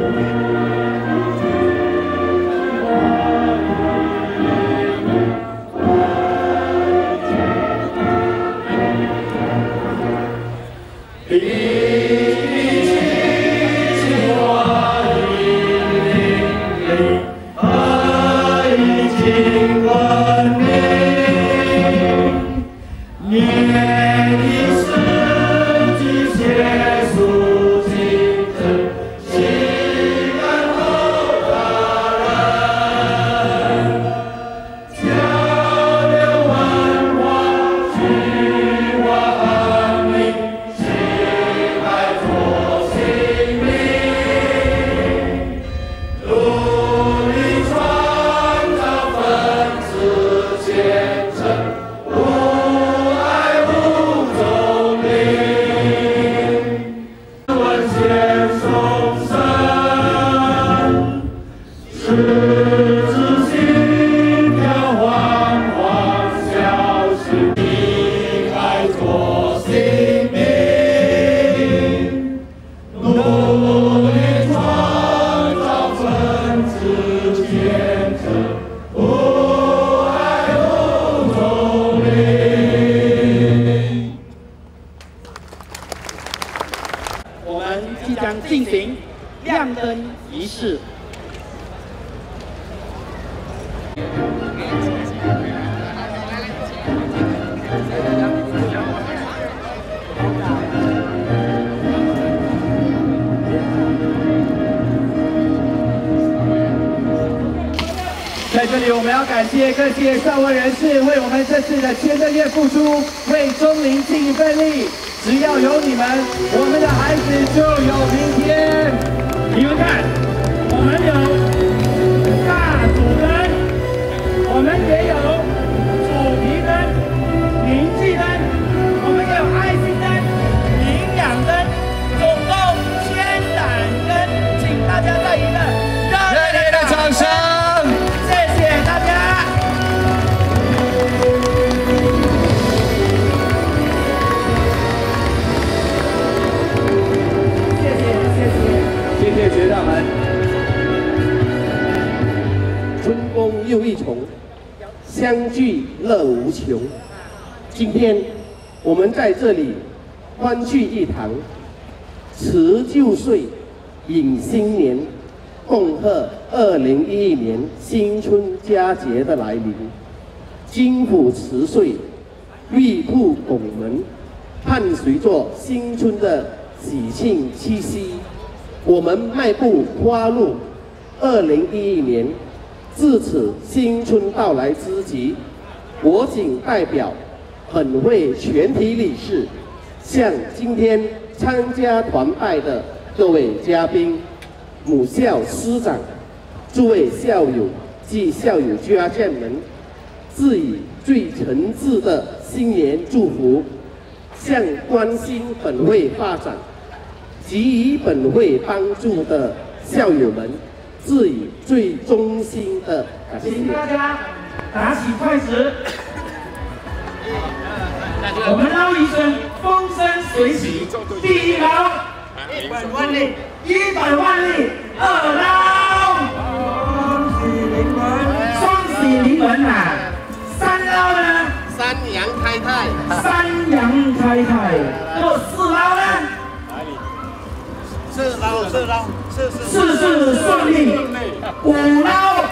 进行亮灯仪式。在这里，我们要感谢各界社会人士为我们这次的签证业付出，为中林尽一份力。只要有你们，我们的孩子就有明天。你们看，我们有大主灯，我们也有主题灯、凝聚灯，我们也有爱心灯、营养灯，总共1000盏灯，请大家再一个热烈的掌声！ 谢谢学长们，春风又一重，相聚乐无穷。今天我们在这里欢聚一堂，辞旧岁，迎新年，恭贺2011年新春佳节的来临。金虎辞岁，玉兔拱门，伴随着新春的喜庆气息。 我们迈步花入2011年，至此新春到来之际，我谨代表本会全体理事，向今天参加团拜的各位嘉宾、母校师长、诸位校友及校友家眷们，致以最诚挚的新年祝福，向关心本会发展 给予本会帮助的校友们，致以最衷心的感谢。请大家打起筷子，我们捞一声，风生水起。第一捞100万粒，100万粒；二捞双喜临门呐；三捞呢，三阳开泰；三阳开泰。4捞呢？ 事事顺利，5捞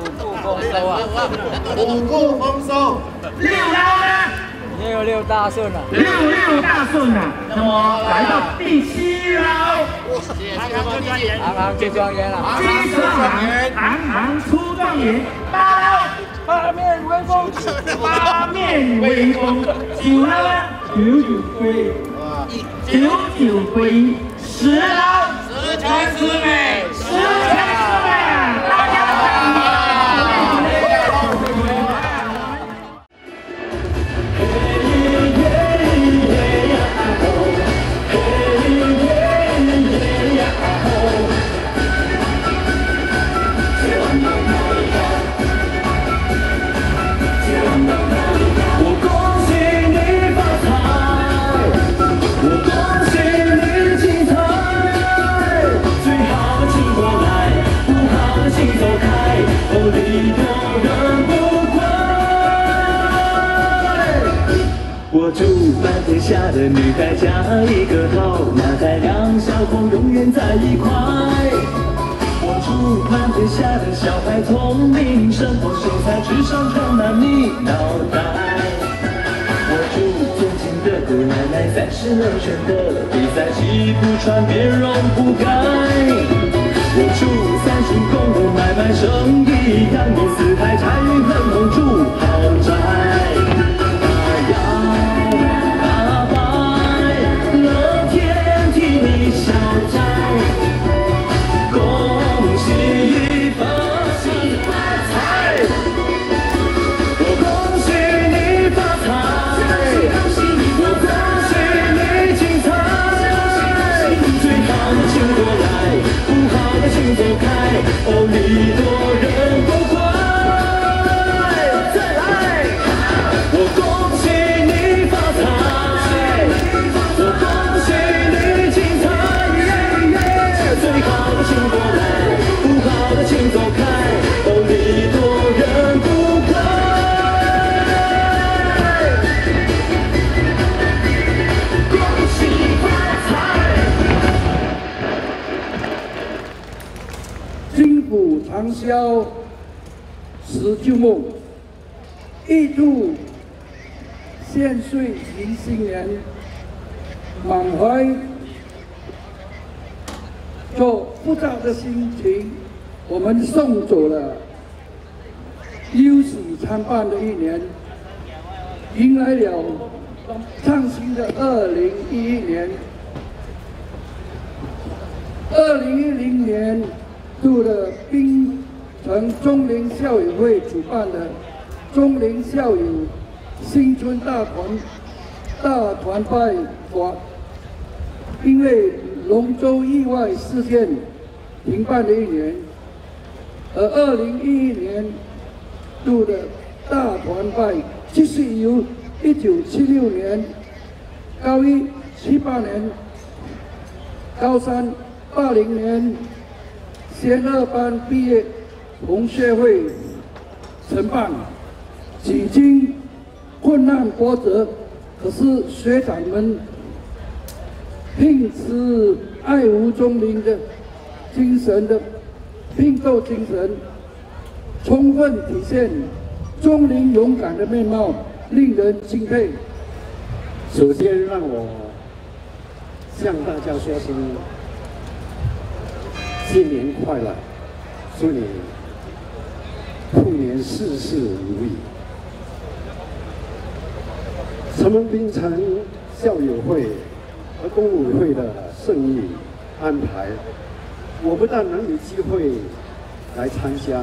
五谷丰收，6捞呢？6大顺了，6大顺了。那么来到第7捞，行行出状元了，行行出状元。8捞八面威风，8面威风。9捞呢？9归一。 10捞10全十美，10全十美啊！大家的掌声！我恭喜你发财，我恭喜你精彩。 最好的情况。 的女孩加一个号，男孩两小口永远在一块。我祝满天下的小孩聪明，生活秀才智商充满你脑袋。我祝尊敬的姑奶奶36圈的比赛西不穿别容不改。我祝30公的买卖生意扬名四海，财运亨通住豪宅。大摆乐天替你消灾，恭喜发财！我恭喜你发财，我恭喜你精彩。最好的请过来，不好的请走开，哦，礼多人不怪。再来，我恭喜你发财，我恭喜你精彩。最好的请过来，不好的请走开，哦，礼多人不怪。恭喜发财！ 金虎长销，辞旧梦，预祝献岁迎新年，满怀着浮躁的心情，我们送走了忧喜参半的一年，迎来了崭新的2011年。2010年度的槟城中龄校友会主办的中龄校友新春大团拜团，因为龙舟意外事件停办了1年，而2011年度的大团拜继续由1976年高一、78年高三、80年先2班毕业同学会承办。几经困难波折，可是学长们拼死爱无中龄的精神的拼斗精神，充分体现中龄勇敢的面貌，令人敬佩。 首先，让我向大家说声新年快乐，祝你兔年事事如意。城门槟城校友会和工委会的盛意安排，我不但能有机会来参加，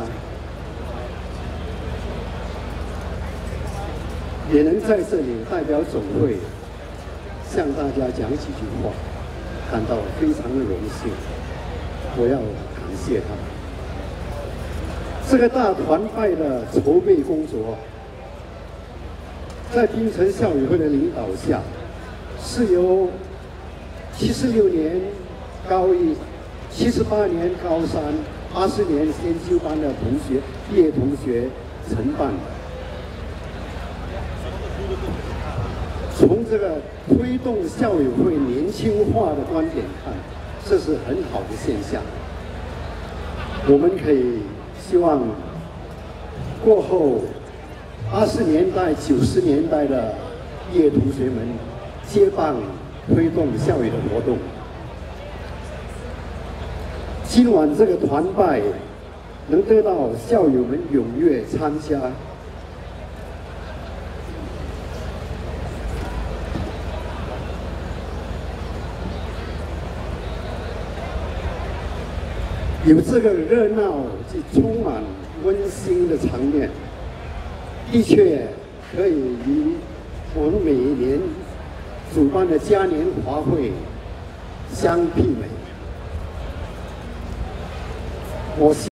也能在这里代表总会向大家讲几句话，感到非常的荣幸。我要感谢他们。这个大团拜的筹备工作，在槟城校友会的领导下，是由76年高一、78年高三、80年先修班的毕业同学承办的。从这个推动校友会年轻化的观点看，这是很好的现象。我们可以希望过后80年代、90年代的毕业同学们接棒推动校友的活动。今晚这个团拜能得到校友们踊跃参加，有这个热闹及充满温馨的场面，的确可以与我们每一年主办的嘉年华会相媲美。我